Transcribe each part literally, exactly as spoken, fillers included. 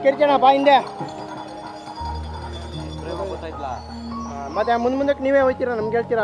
ಕಿರ್ಚಣ ಬಾ ಹಿಂದೆ. ಮತ್ತೆ ಮುಂದೆ ಮುಂದಕ್ಕೆ ನೀವೇ ಹೋಗ್ತೀರಾ, ನಮ್ಗೆ ಹೇಳ್ತೀರಾ?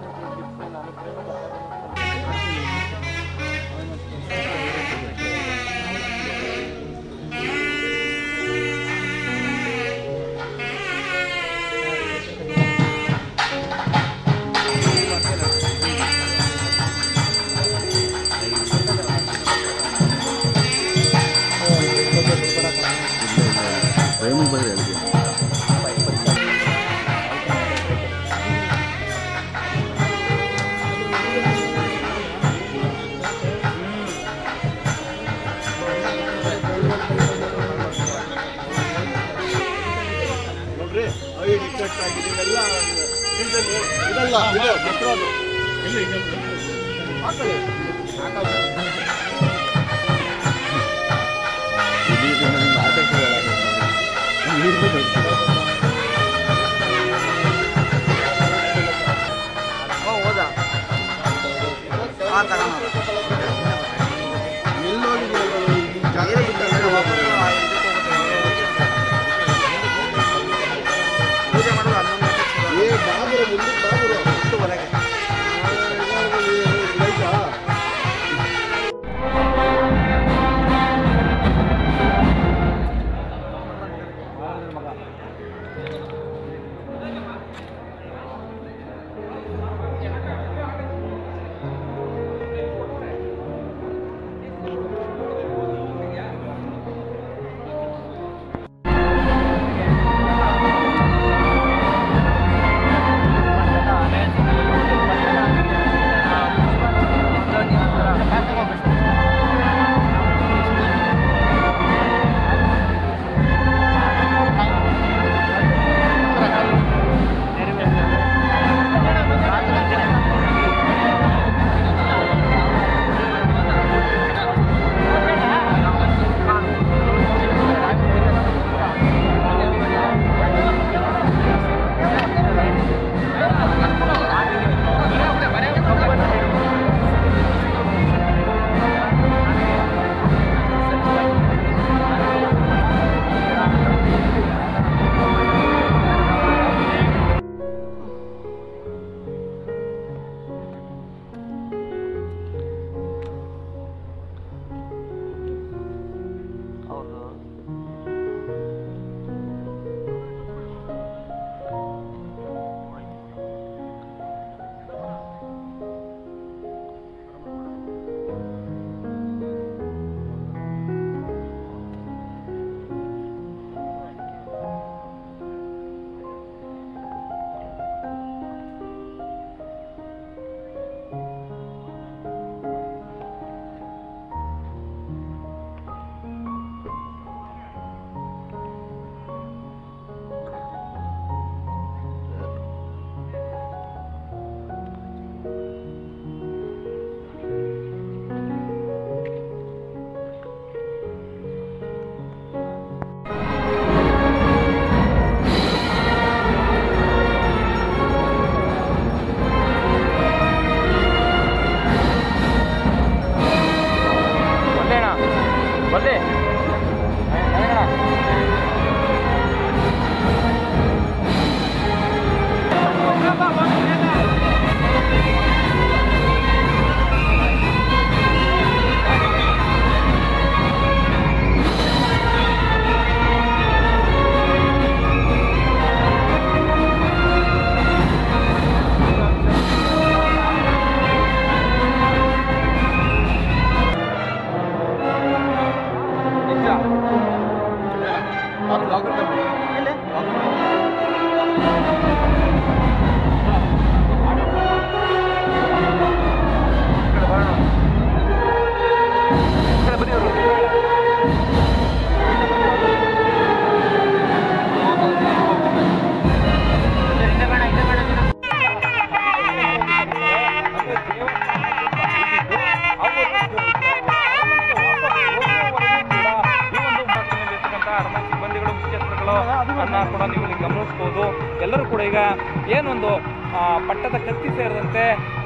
ಕೂಡ ನೀವು ಗಮನಿಸಬಹುದು. ಎಲ್ಲರೂ ಕೂಡ ಈಗ ಏನೊಂದು ಪಟ್ಟದ ಕತ್ತಿ ಸೇರಿದಂತೆ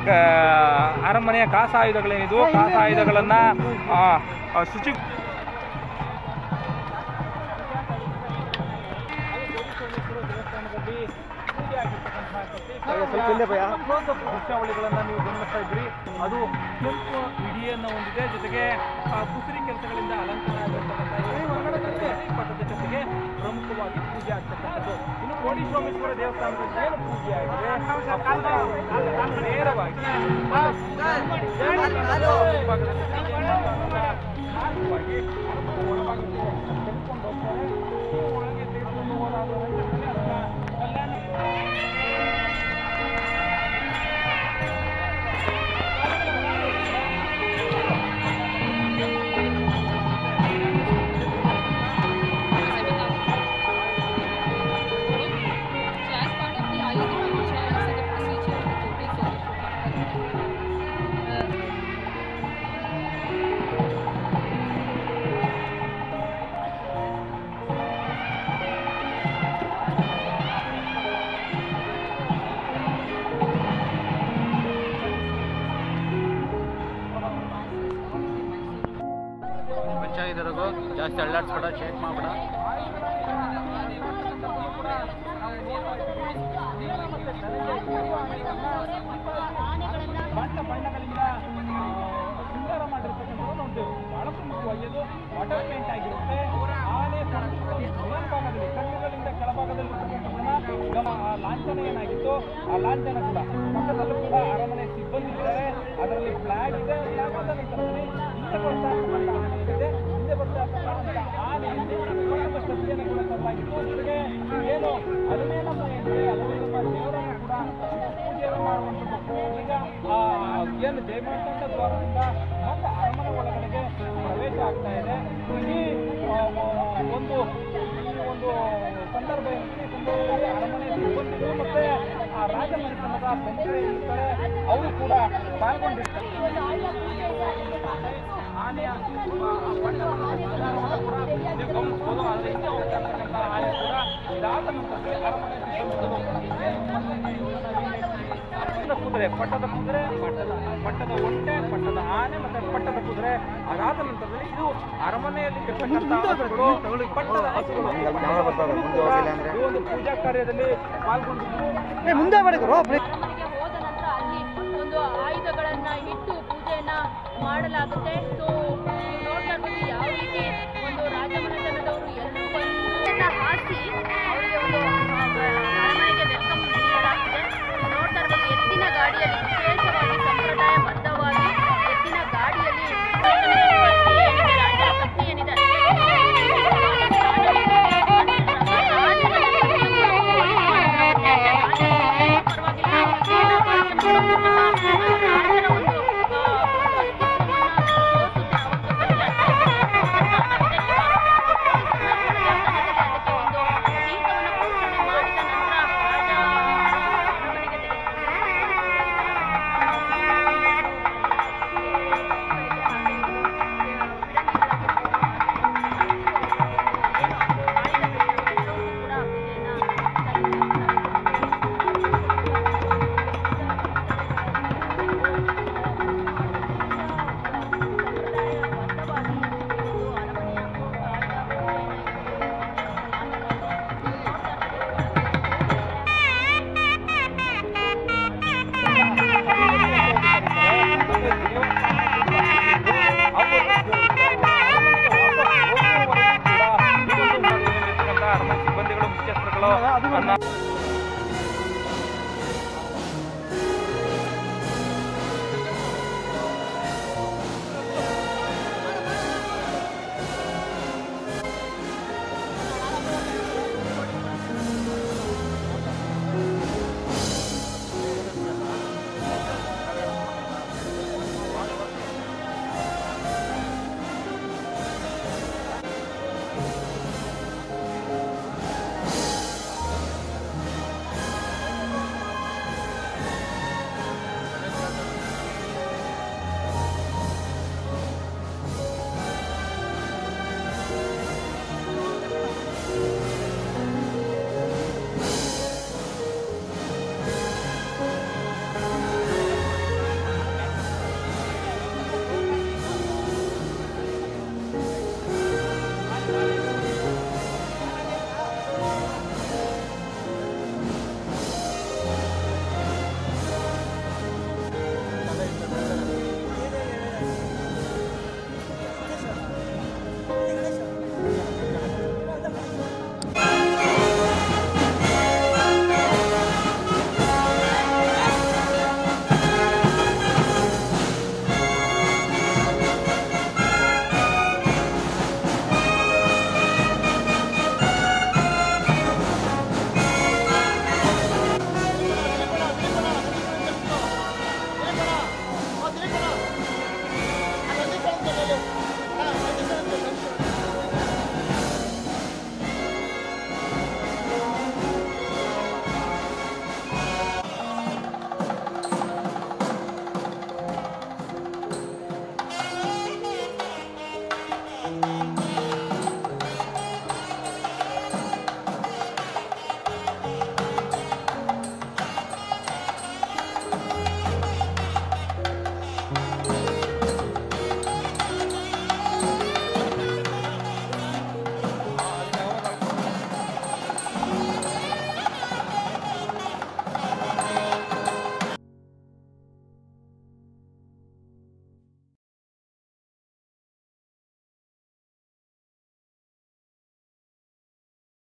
ಅರಮನೆಯ ಕಾಸಾಯುಧಗಳೇನಿದ್ವು ಕಾಸಾಯುಧಗಳನ್ನು ಶುಚಿ ಸ್ವಲ್ಪ ಹಿಂದೆ ಭಯ. ಕ್ಲೋಸ್-ಅಪ್ ದೃಶ್ಯಾವಳಿಗಳನ್ನು ನೀವು ಗಮನಿಸ್ತಾ ಇದ್ರಿ. ಅದು ಕೆಂಪು ಇಡಿಯನ್ನು ಹೊಂದಿದೆ, ಜೊತೆಗೆ ಕುಸರಿ ಕೆಲಸಗಳಿಂದ ಅಲಂಕಾರ ಪಟ್ಟದ ಜೊತೆಗೆ ಪ್ರಮುಖವಾಗಿ ಪೂಜೆ ಆಗ್ತಕ್ಕಂಥದ್ದು. ಇನ್ನು ಕೋಡಿ ಸೋಮೇಶ್ವರ ದೇವಸ್ಥಾನದಲ್ಲಿ ಏನು ಪೂಜೆ ಆಗಿದೆ ನೇರವಾಗಿ ತೆಗೆದುಕೊಂಡು ಹೋಗ್ತಾರೆ. ಒಳಗೆ ತೆಗೆದುಕೊಂಡು ಹೋದಾಗ ಕಲ್ಯಾಣ ಹೆಚ್ಚಾಗಿರೋದು ಜಾಸ್ತಿ ಅಳ್ಳಾಡ್ಸ್ಬೇಡ, ಚೇಂಜ್ ಮಾಡಬೇಡ. ಬಣ್ಣ ಬಣ್ಣಗಳಿಂದ ಸುಂದರ ಮಾಡಿರ್ತಕ್ಕಂಥದ್ದು ನೋಡ್ತೇವೆ. ಬಹಳ ಪ್ರಮುಖವಾಗಿ ಅದು ವಾಟರ್ ಪೇಂಟ್ ಆಗಿರುತ್ತೆ. ಆನೆ ಮೇಲ್ಭಾಗದಲ್ಲಿ ಕಣ್ಣುಗಳಿಂದ ಕೆಳಭಾಗದಲ್ಲಿ ಆ ಲಾಂಛನ ಏನಾಗಿತ್ತು, ಆ ಲಾಂಛನ ಕೂಡ ಪಕ್ಕದಲ್ಲೂ ಕೂಡ ಅರಮನೆ ಸಿಬ್ಬಂದಿ ಇದ್ದಾರೆ. ಅದರಲ್ಲಿ ಫ್ಲಾಗ್ ಇದೆ. ಫ್ಲಾಗ್ ನಂತರದಲ್ಲಿ ಹಿಂದೆ ಬರ್ತಾ ಇರ್ತಕ್ಕಂಥ ಆನೆ ಇದೆ. ಹಿಂದೆ ಬರ್ತಾ ಇರ್ತಕ್ಕಂಥ ಆನೆಯಲ್ಲಿ ಶಕ್ತಿಯನ್ನು ಕೂಡ ತರಲಾಗಿತ್ತು. ಜೊತೆಗೆ ಏನು ಅಲಮೇಲಮ್ಮ ಏನಿದೆ, ಅಲಮೇಲಮ್ಮ ದೇವರನ್ನು ಕೂಡ ಪೂಜೆಯನ್ನು ಮಾಡುವಂಥದ್ದು. ಈಗ ಏನು ಜಯಮಾರ್ತಾಂಡ ದ್ವಾರದಿಂದ ಮತ್ತೆ ಅರಮನೆ ಒಳಗಡೆಗೆ ಪ್ರವೇಶ ಆಗ್ತಾ ಇದೆ. ಈ ಒಂದು ಒಂದು ಸಂದರ್ಭ ಈ ಸಂದರ್ಭದಲ್ಲಿ ಅರಮನೆ ಸಿಬ್ಬಂದಿಗಳು ಮತ್ತೆ ಆ ರಾಜಮನೆತನದ ಸಂಸ್ಥೆ ಇರ್ತಾರೆ, ಅವರು ಕೂಡ ಪಾಲ್ಗೊಂಡಿರ್ತಾರೆ. ಆನೆಯ ಬಣ್ಣವನ್ನು ಕೂಡ ನೀವು ಗಮನಿಸಬಹುದು. ಆದರೆ ಹಿಂದೆ ಹೋಗ್ತಕ್ಕಂಥ ಆನೆ ಕೂಡ ಇದಾದ ನಂತರ ಅರಮನೆ ಕುದುರೆ, ಪಟ್ಟದ ಕುದುರೆ, ಪಟ್ಟದ ಪಟ್ಟದ ಒಂಟೆ, ಪಟ್ಟದ ಆನೆ ಮತ್ತೆ ಪಟ್ಟದ ಕುದುರೆ. ಅದಾದ ನಂತರದಲ್ಲಿ ಇದು ಅರಮನೆಯಲ್ಲಿ ಪಟ್ಟದ ಹಸುಗಳು ಈ ಒಂದು ಪೂಜಾ ಕಾರ್ಯದಲ್ಲಿ ಪಾಲ್ಗೊಂಡಿದ್ದು ಮುಂದೆ ಮಾಡಿದ್ರು. ಹೋದ ನಂತರ ಅಲ್ಲಿ ಒಂದು ಆಯುಧಗಳನ್ನ ಇಟ್ಟು ಪೂಜೆಯನ್ನ ಮಾಡಲಾಗುತ್ತೆ. ಸೊ ನೋಡ್ತಾ ಇರ್ಬೋದು ಯಾವ ರೀತಿ ಒಂದು ರಾಜಮನೆತನದವರು ಎಲ್ಲರೂ ಬಂದು ಹಾಕಿ ಅವರಿಗೆ ಒಂದು ಅರಮನೆಗೆ ವೆಲ್ಕಮ್ ನೀಡಲಾಗಿದೆ. ನೋಡ್ತಾ ಇರ್ಬೋದು ಎತ್ತಿನ ಗಾಡಿಯಲ್ಲಿ ವಿಶೇಷವಾಗಿ ಸಂಪ್ರದಾಯಬದ್ಧವಾಗಿ ಎತ್ತಿನ ಗಾಡಿಯಲ್ಲಿ ರಾಜರ ಕತ್ತಿ ಏನಿದೆ ಸಿಬ್ಬಂದಿಗಳು ಮುಖ್ಯಸ್ಥರುಗಳು